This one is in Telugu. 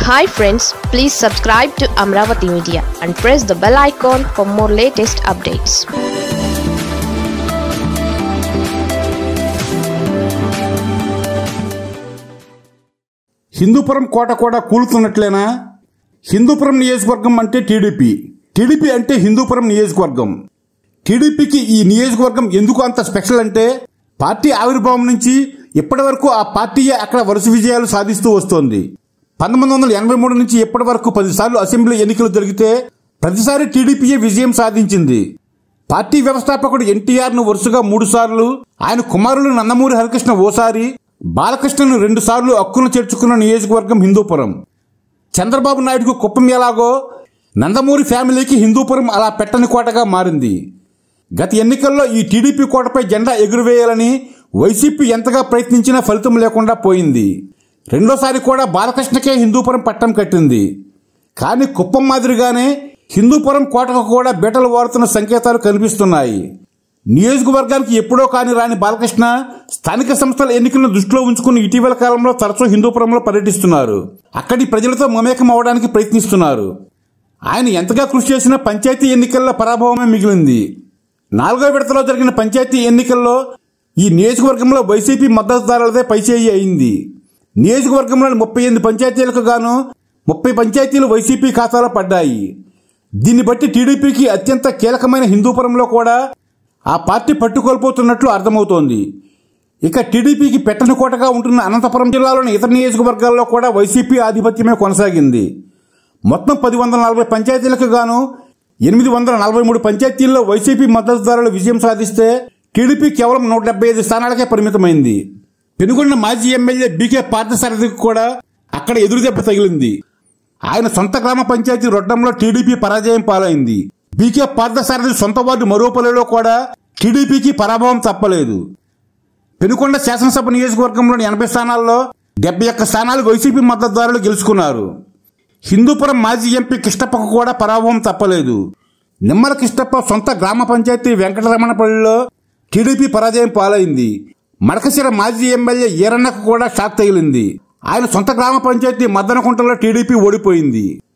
Hi friends, please subscribe to Amaravathi Media and press the bell icon for more latest updates. Hindupuram కోట కూడా కూలుతున్నట్లేనా? హిందూపురం నియోజకవర్గం అంటే టీడీపీ అంటే హిందూపురం నియోజకవర్గం. టీడీపీకి ఈ నియోజకవర్గం ఎందుకు అంత స్పెషల్ అంటే పార్టీ ఆవిర్భావం నుంచి ఇప్పటి వరకు ఆ పార్టీయే అక్కడ వరుస విజయాలు సాధిస్తూ వస్తోంది. 1983 నుంచి ఇప్పటి వరకు 10 సార్లు అసెంబ్లీ ఎన్నికలు జరిగితే ప్రతిసారి టీడీపీయే విజయం సాధించింది. పార్టీ వ్యవస్థాపకుడు ఎన్టీఆర్ను వరుసగా 3 సార్లు, ఆయన కుమారులు నందమూరి హరికృష్ణ ఓసారి, బాలకృష్ణను 2 సార్లు హక్కును చేర్చుకున్న నియోజకవర్గం హిందూపురం. చంద్రబాబు నాయుడుకు కుప్పం ఎలాగో నందమూరి ఫ్యామిలీకి హిందూపురం అలా పెట్టని కోటగా మారింది. గత ఎన్నికల్లో ఈ టీడీపీ కోటపై జెండా ఎగురవేయాలని వైసీపీ ఎంతగా ప్రయత్నించినా ఫలితం లేకుండా పోయింది. రెండోసారి కూడా బాలకృష్ణకే హిందూపురం పట్టం కట్టింది. కానీ కుప్పం మాదిరిగానే హిందూపురం కోటకు కూడా బీటలు వారుతున్న సంకేతాలు కనిపిస్తున్నాయి. నియోజకవర్గానికి ఎప్పుడో కాని రాని బాలకృష్ణ స్థానిక సంస్థల ఎన్నికలను దృష్టిలో ఉంచుకుని ఇటీవల కాలంలో తరచూ హిందూపురంలో పర్యటిస్తున్నారు. అక్కడి ప్రజలతో మమేకం అవడానికి ప్రయత్నిస్తున్నారు. ఆయన ఎంతగా కృషి చేసినా పంచాయతీ ఎన్నికల్లో పరాభవమే మిగిలింది. 4వ విడతలో జరిగిన పంచాయతీ ఎన్నికల్లో ఈ నియోజకవర్గంలో వైసీపీ మద్దతుదారులదే పైచేయి అయింది. నియోజకవర్గంలోని 38 పంచాయతీలకు గాను 30 పంచాయతీలు వైసీపీ ఖాతాలో పడ్డాయి. దీన్ని బట్టి టీడీపీకి అత్యంత కీలకమైన హిందూపురంలో కూడా ఆ పార్టీ పట్టుకోల్పోతున్నట్లు అర్థమవుతోంది. ఇక టీడీపీకి పెట్టని కోటగా ఉంటున్న అనంతపురం జిల్లాలోని ఇతర నియోజకవర్గాల్లో కూడా వైసీపీ ఆధిపత్యమే కొనసాగింది. మొత్తం 1040 పంచాయతీలకు గాను 843 పంచాయతీల్లో వైసీపీ మద్దతుదారులు విజయం సాధిస్తే టీడీపీ కేవలం 175 స్థానాలకే పరిమితమైంది. పెనుగొండ మాజీ ఎమ్మెల్యే బీకే పార్థసారథికి కూడా అక్కడ ఎదురుదెబ్బ తగిలింది. ఆయన సొంత గ్రామ పంచాయతీ రొడ్డంలో టీడీపీ పరాజయం పాలైంది. బీకే పార్థసారథి సొంత వార్డు మరోపల్లిలో కూడా టీడీపీకి పరాభవం తప్పలేదు. పెనుగొండ శాసనసభ నియోజకవర్గంలోని 80 స్థానాల్లో 71 స్థానాలు వైసీపీ మద్దతుదారులు గెలుచుకున్నారు. హిందూపురం మాజీ ఎంపీ కృష్ణప్పకు కూడా పరాభవం తప్పలేదు. నిమ్మల కృష్ణప్ప సొంత గ్రామ పంచాయతీ వెంకటరమణపల్లిలో టీడీపీ పరాజయం పాలైంది. మడకశిర మాజీ ఎమ్మెల్యే ఈరన్నకు కూడా షాక్ తగిలింది. ఆయన సొంత గ్రామ పంచాయతీ మద్దనకుంటలో టీడీపీ ఓడిపోయింది.